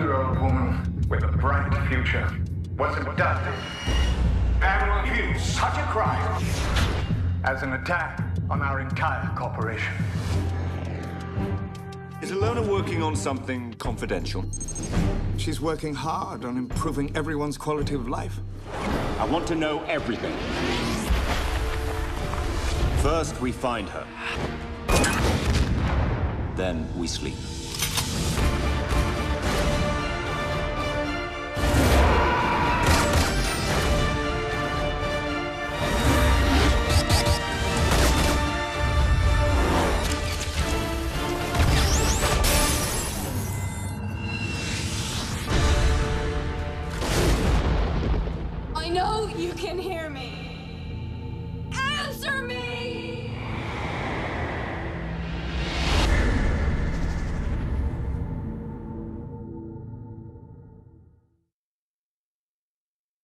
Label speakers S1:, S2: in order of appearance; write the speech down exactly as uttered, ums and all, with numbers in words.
S1: twenty-two-year-old woman with a bright future was abducted.
S2: And will view such a crime
S1: as an attack on our entire corporation.
S3: Is Ilona working on something confidential?
S4: She's working hard on improving everyone's quality of life.
S3: I want to know everything. First, we find her. Then we sleep.
S5: I know you can hear me. Answer me!